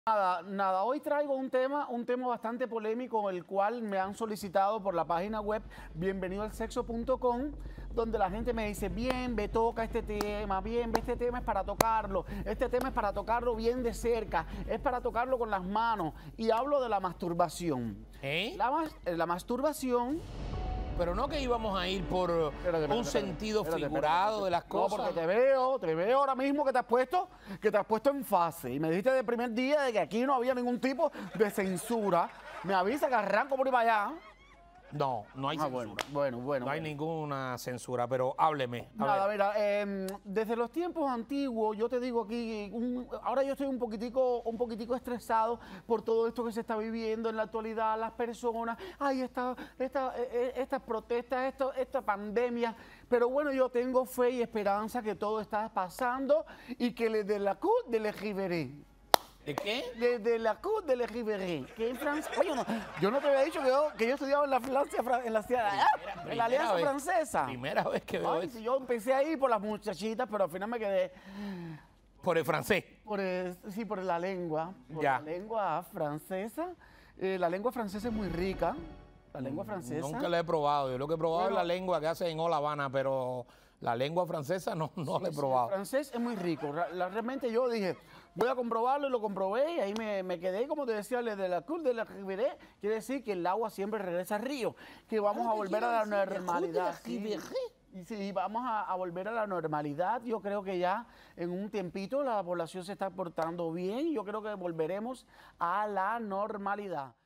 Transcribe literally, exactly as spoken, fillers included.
Nada, nada, hoy traigo un tema, un tema bastante polémico, el cual me han solicitado por la página web bienvenido al sexo punto com, donde la gente me dice, bien, ve, toca este tema, bien, ve, este tema es para tocarlo, este tema es para tocarlo bien de cerca, es para tocarlo con las manos, y hablo de la masturbación. ¿Eh? La, mas- la masturbación... Pero no que íbamos a ir por Espérate, espérate, un espérate, sentido espérate, figurado espérate. de las No, cosas. porque te veo, te veo ahora mismo que te has puesto, que te has puesto en fase. Y me dijiste del primer día de que aquí no había ningún tipo de censura. Me avisa que arranco por ir para allá. No, no hay Ah, censura. bueno, bueno, bueno. No hay bueno. ninguna censura, pero hábleme. a Nada, ver. mira, eh, desde los tiempos antiguos, yo te digo aquí, un- ahora yo estoy un poquitico, un poquitico estresado por todo esto que se está viviendo en la actualidad, las personas, ay, esta, esta, eh, eh, estas protestas, esto, esta pandemia, pero bueno, yo tengo fe y esperanza que todo está pasando y que desde la C U de Legiveré, ¿De qué? desde la C U de Legiveré, que en Francia, oye, no, yo no te había dicho que yo, que yo estudiaba en la Francia, en la, en la Primera Alianza vez- Francesa. Primera vez que veo Ay, eso. si yo empecé ahí por las muchachitas, pero al final me quedé Por el francés. por, el- sí, por la lengua, por Ya. la lengua francesa. Eh, la lengua francesa es muy rica, la lengua francesa. Nunca la he probado. Yo lo que he probado Bueno. es la lengua que hacen en Hola Habana, pero la lengua francesa no, no la he Sí, probado. el francés es muy rico. Ra- la- realmente yo dije, voy a comprobarlo y lo comprobé y ahí me, me quedé, como te decía, desde la Cour de la Rivière, quiere decir que el agua siempre regresa al río, que vamos Ah, a ¿qué volver quiere a la decir? La Cour de la normalidad. sí. Rivière. Y sí, vamos a, a volver a la normalidad. Yo creo que ya en un tiempito la población se está portando bien y yo creo que volveremos a la normalidad.